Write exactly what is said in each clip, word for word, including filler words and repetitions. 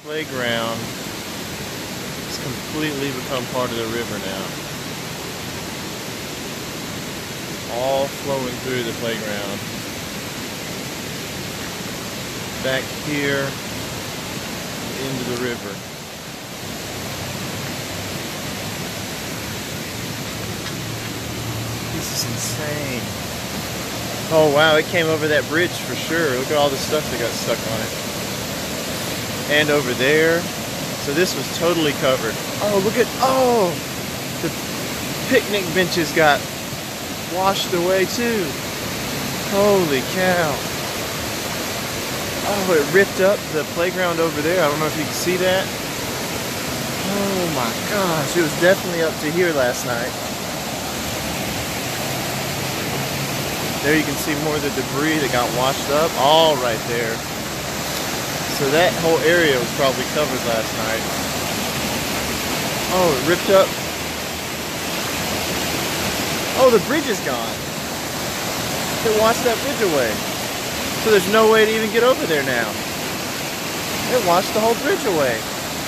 playground has completely become part of the river now. All flowing through the playground. Back here into the river. This is insane. Oh wow, it came over that bridge for sure. Look at all the stuff that got stuck on it. And over there. So this was totally covered. Oh, look at, oh! The picnic benches got washed away too. Holy cow. Oh, it ripped up the playground over there. I don't know if you can see that. Oh my gosh, it was definitely up to here last night. There you can see more of the debris that got washed up, all right there. So that whole area was probably covered last night. Oh, it ripped up. Oh, the bridge is gone. It washed that bridge away. So there's no way to even get over there now. It washed the whole bridge away.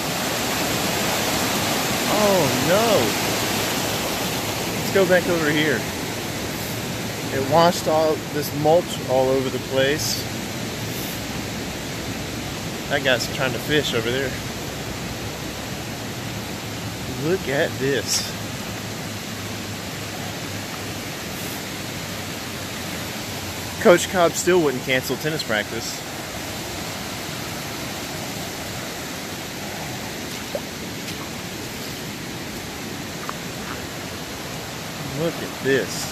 Oh no. Let's go back over here. It washed all this mulch all over the place. That guy's trying to fish over there. Look at this. Coach Cobb still wouldn't cancel tennis practice. Look at this.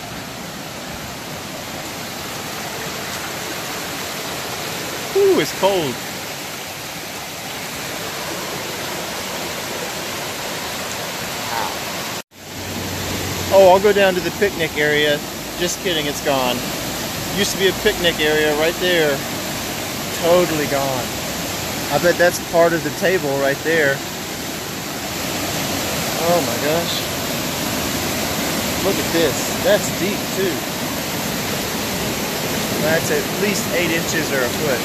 Ooh, it's cold. Wow. Oh, I'll go down to the picnic area. Just kidding, it's gone. Used to be a picnic area right there. Totally gone. I bet that's part of the table right there. Oh my gosh. Look at this. That's deep too. That's at least eight inches or a foot.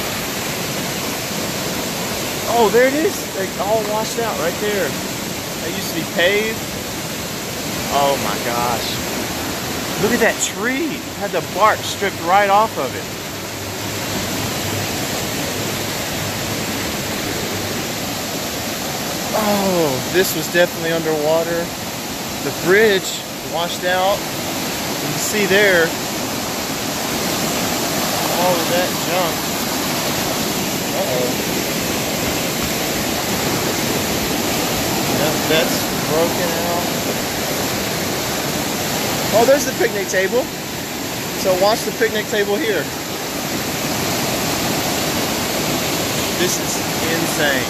Oh, there it is. They all washed out right there. That used to be paved. Oh my gosh. Look at that tree. It had the bark stripped right off of it. Oh, this was definitely underwater. The bridge washed out. You can see there all of that junk. Uh-oh. Yep, that's broken out. Oh, there's the picnic table. So watch the picnic table here. This is insane.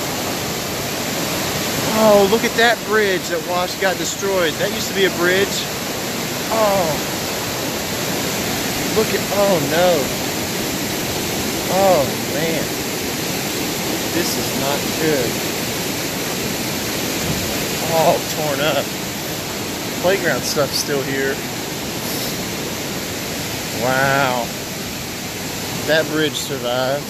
Oh, look at that bridge that washed, got destroyed. That used to be a bridge. Oh. Look at, oh no. Oh man. This is not good. All torn up. Playground stuff's still here. Wow. That bridge survived.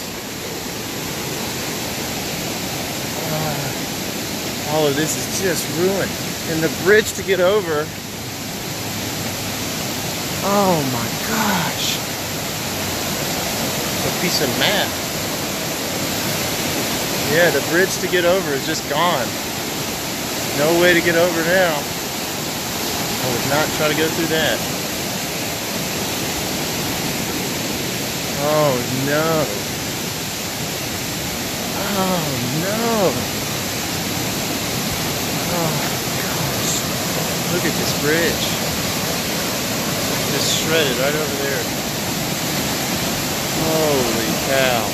Uh, all of this is just ruined. And the bridge to get over. Oh my gosh. A piece of mat. Yeah, the bridge to get over is just gone. No way to get over now. I would not try to go through that. Oh no. Oh no. Oh gosh. Look at this bridge. Just shredded right over there. Holy cow.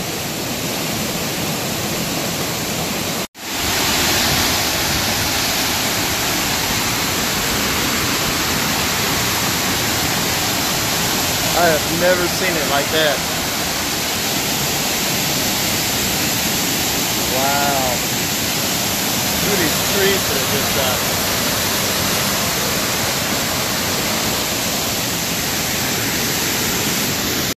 I have never seen it like that. Wow. Look at these trees that have just died.